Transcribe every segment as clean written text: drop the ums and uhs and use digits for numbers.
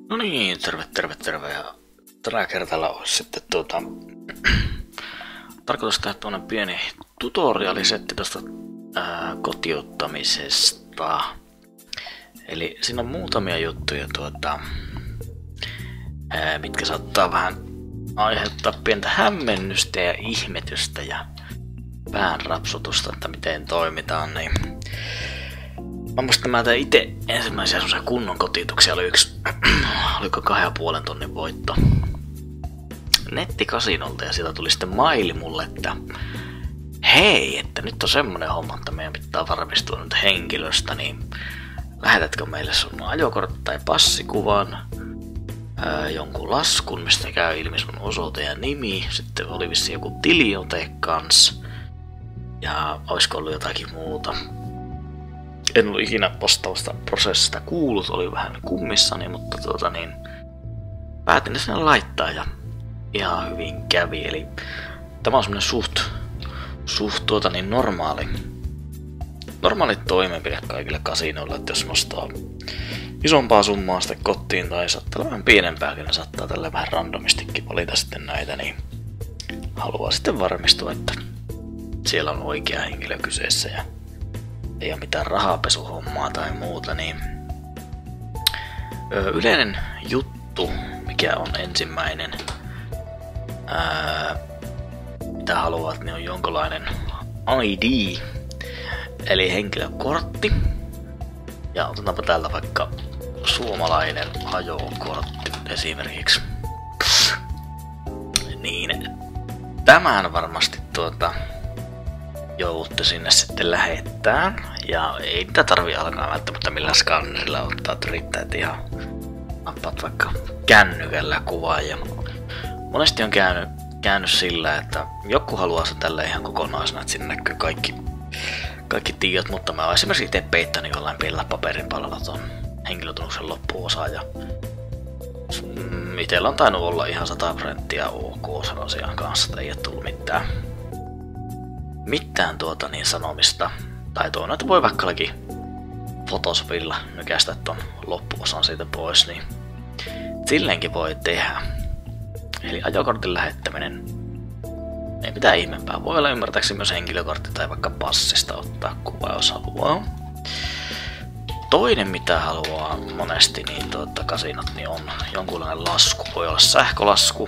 No niin, terve. Ja tällä kertaa olisi sitten tarkoitus tehdä tuonne pieni tutorialisetti tuosta kotiuttamisesta. Eli siinä on muutamia juttuja mitkä saattaa vähän aiheuttaa pientä hämmennystä ja ihmetystä ja pään rapsutusta, että miten toimitaan, niin mä muistan, mä tein itse ensimmäisiä semmosia kunnon kotiutuksia, oli oliko 2,5 tonnin voitto nettikasinolta, ja sieltä tuli sitten maili mulle, että hei, että nyt on semmonen homma, että meidän pitää varmistua nyt henkilöstä, niin lähetätkö meille sun ajokortti tai passikuvan, jonkun laskun, mistä käy ilmi sun osoite ja nimi, sitten oli vissiin joku tiliote kans, ja oisko ollut jotakin muuta. En ollut ikinä vastaavasta prosessista kuullut, oli vähän kummissani, mutta päätin ne sinne laittaa ja ihan hyvin kävi. Eli tämä on semmonen suht normaali toimenpide kaikille kasinoilla, että jos nostaa isompaa summaa sitten kotiin tai saattaa vähän pienempääkin, niin saattaa tällä vähän randomistikin valita sitten näitä, niin haluaa sitten varmistua, että siellä on oikea henkilö kyseessä ja ei ole mitään rahapesuhommaa tai muuta, niin yleinen juttu, mikä on ensimmäinen, mitä haluat, niin on jonkinlainen ID, eli henkilökortti. Ja otetaanpa täältä vaikka suomalainen ajokortti esimerkiksi. Niin, tämän varmasti joudutte sinne sitten lähettää. Ja ei niitä tarvii alkaa välttämättä millään skannerilla ottaa, että riittää, että ihan nappaat vaikka kännykällä kuvaa. Ja monesti on käynyt sillä, että joku haluaa sen tällä ihan kokonaisena, että sinne näkyy kaikki tiedot, mutta mä oon esimerkiksi itse peittänyt jollain pienellä paperin palalla ton henkilötunnuksen loppuosa, ja itellä on tainnut olla ihan 100% ok sen asian kanssa, että ei oo tullut mitään sanomista. Tai että voi vaikka Photoshopilla nykästä ton loppuosan siitä pois, niin silleenkin voi tehdä. Eli ajokortin lähettäminen, ei mitään ihmeempää. Voi olla ymmärtääkseni myös henkilökortti tai vaikka passista ottaa kuva, jos haluaa. Toinen mitä haluaa monesti, niin kasinot, niin on jonkunlainen lasku. Voi olla sähkölasku.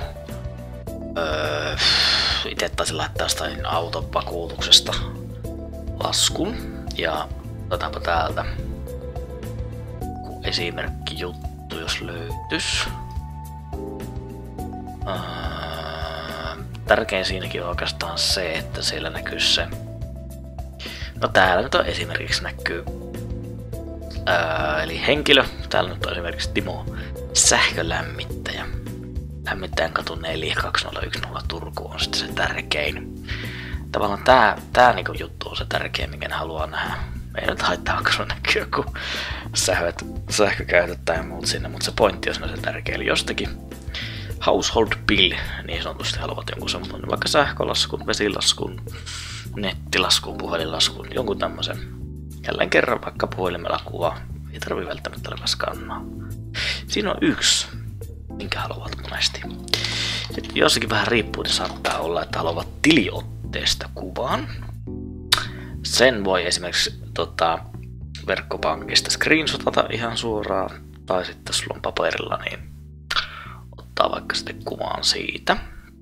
Itse taisin lähettää jostain auton vakuutuksesta laskun. Ja otetaanpa täältä esimerkki juttu, jos löytys. Tärkein siinäkin on oikeastaan se, että siellä näkyy se. No täällä nyt on esimerkiksi näkyy eli henkilö. Täällä nyt on esimerkiksi Timo sähkölämmittäjä. Lämmittäjän katu 42010 Turku on sitten se tärkein. Tavallaan tää niinku juttu on se tärkein, mikä ne haluaa nähdä. Ei nyt haittaa, vaikka sun näkyy joku sähkökäytöt tai muut sinne, mutta se pointti on se tärkeä. Eli jostakin household bill, niin sanotusti haluavat jonkun semmoinen, vaikka sähkölaskun, vesilaskun, nettilaskun, puhelinlaskun, jonkun tämmöisen. Jälleen kerran vaikka puhelimella kuva, ei tarvii välttämättä olla skannaa. Siinä on yksi, minkä haluavat monesti. Sitten jossakin vähän riippuu, niin saattaa olla, että haluavat tiliotteesta kuvan. Sen voi esimerkiksi verkkopankista screenshotata ihan suoraan, tai sitten jos sulla on paperilla, niin ottaa vaikka sitten kuvan siitä.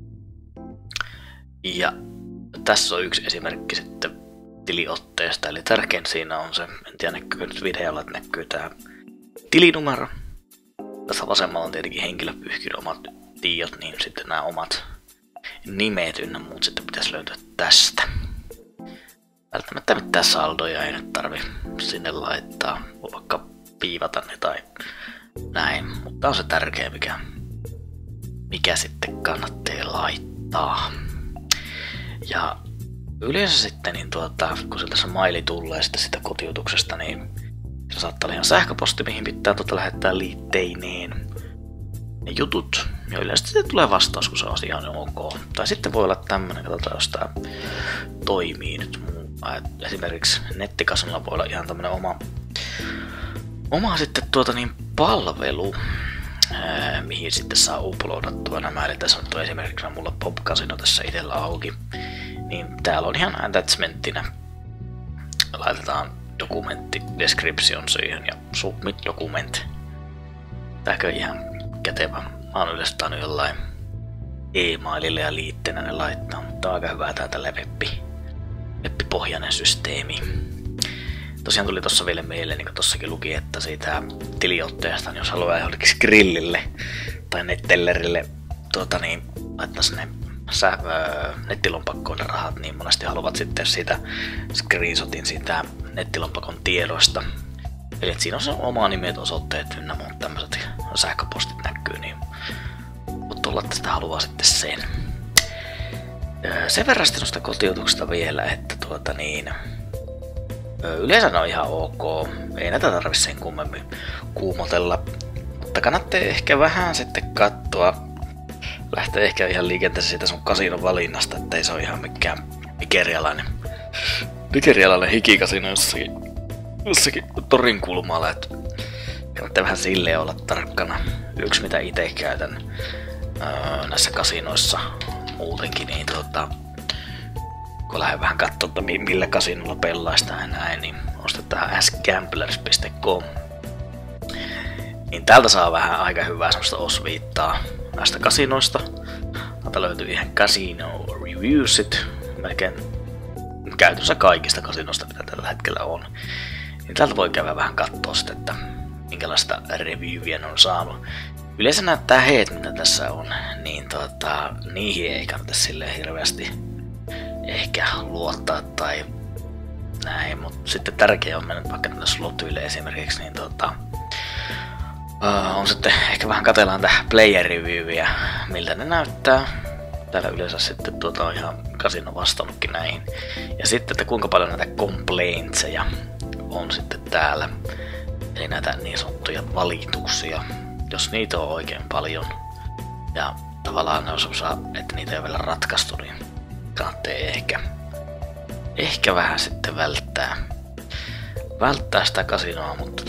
Ja tässä on yksi esimerkki sitten tiliotteesta, eli tärkein siinä on se, en tiedä näkyy nyt videolla, että näkyy tää tilinumero. Tässä vasemmalla on tietenkin henkilöpyyhkin omat tiedot, niin sitten nämä omat nimet ynnä muut sitten pitäisi löytyä tästä. Välttämättä mitään saldoja ei nyt tarvi sinne laittaa, voi vaikka piivata ne tai näin, mutta on se tärkeä, mikä sitten kannattaa laittaa. Ja yleensä sitten, niin kun sieltä se maili tulee sitten sitä kotiutuksesta, niin se saattaa olla ihan sähköposti, mihin pitää lähettää liitteineen ne jutut. Ja yleensä sitten tulee vastaus, kun se on ihan ok. Tai sitten voi olla tämmönen, katsotaan jos tää toimii nyt. Esimerkiksi nettikasinolla voi olla ihan tämmönen oma sitten palvelu. mihin sitten saa uploadattua nämä. Eli tässä on esimerkiksi mulla Pop Casino tässä itsellä auki. Niin täällä on ihan attachmenttina. Laitetaan dokumentti description siihen ja submit document. Tääkö ihan kätevä. Mä oon yleensä tainnut jollain e-mailille ja liitteenä ne laittaa, mutta on aika hyvää tää tällä webbipohjainen systeemi. Tosiaan tuli tossa vielä meille, niin kuin tossakin luki, että siitä tiliotteesta, niin jos haluaa jollekin Skrillille tai Nettellerille laittaa sinne nettilompakkoon ne rahat, niin monesti haluavat sitten siitä screenshotin siitä nettilompakon tiedoista. Eli että siinä on se oma nimet, osoitteet ynnä muut tämmöiset sähköpostit näkyy, niin voit olla, että sitä haluaa sitten sen. Sen verran sitten noista kotiutuksesta vielä, että yleensä ne on ihan ok, ei näitä tarvitse sen kummemmin kuumotella, mutta kannattaa ehkä vähän sitten katsoa, lähtee ehkä ihan liikenteeseen siitä sun kasinon valinnasta, ettei se ole ihan mikään nigerialainen hikikasino jossakin torin kulmalla, että kannattaa vähän silleen olla tarkkana. Yksi mitä itse käytän näissä kasinoissa muutenkin, niin kun lähden vähän katsomaan, että millä kasinolla pelaista ja näin, niin ostetaan asgamblers.com. Niin täältä saa vähän aika hyvää semmoista osviittaa näistä kasinoista. Täältä löytyy ihan casino reviewsit, melkein käytössä kaikista kasinoista, mitä tällä hetkellä on. Niin täältä voi käydä vähän katsoa sitten, että minkälaista reviewia on saanut. Yleensä näyttää heet, mitä tässä on, niin niihin ei kannata silleen hirveästi ehkä luottaa tai näin, mutta sitten tärkeää on mennä vaikka tänne slotyille esimerkiksi, niin on sitten ehkä vähän katsellaan tähän player reviewia, miltä ne näyttää. Täällä yleensä sitten on ihan kasino vastannutkin näihin. Ja sitten, että kuinka paljon näitä complaintseja on sitten täällä. Eli näitä niin sanottuja valituksia, jos niitä on oikein paljon. Ja tavallaan jos osaa, että niitä ei ole vielä ratkaistu, niin kannattaa ehkä vähän sitten välttää sitä kasinoa, mutta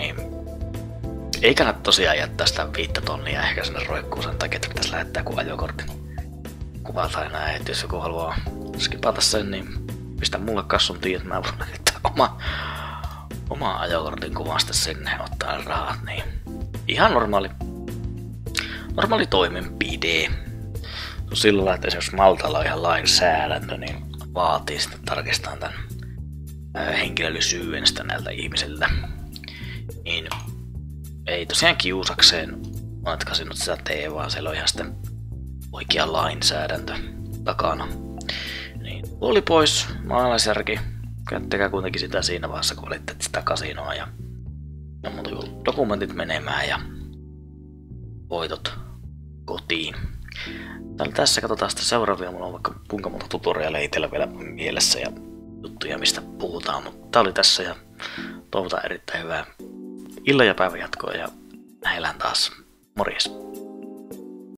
ei kannata tosiaan jättää sitä 5 tonnia ehkä sinne roikkuun sen takia, että pitäisi lähettää joku ajokortin kuva tai näin. Että jos joku haluaa skipata sen, niin pistä mulle kassun tiedä, että mä voin lähettää oma ajokortin kuvan sitten sinne ottaa rahat. Niin ihan normaali toimenpide. No sillä lailla, että esimerkiksi Maltalla on ihan lainsäädäntö, niin vaatii sitten tarkistaa tämän henkilöllisyyden sitä näiltä ihmisiltä. Niin ei tosiaan kiusakseen monet kasinot sitä tee, vaan siellä on ihan sitten oikea lainsäädäntö takana. Niin puoli pois, maalaisjärki. Käyttäkää kuitenkin sitä siinä vaiheessa, kun valitset sitä kasinoa ja muuta kuin dokumentit menemään ja voitot kotiin. Tässä katsotaan sitten seuraavia. Mulla on vaikka kuinka monta tutorialia itsellä vielä mielessä ja juttuja, mistä puhutaan. Mutta tää oli tässä ja toivotan erittäin hyvää illan ja päivän jatkoa ja nähdään taas. Morjes!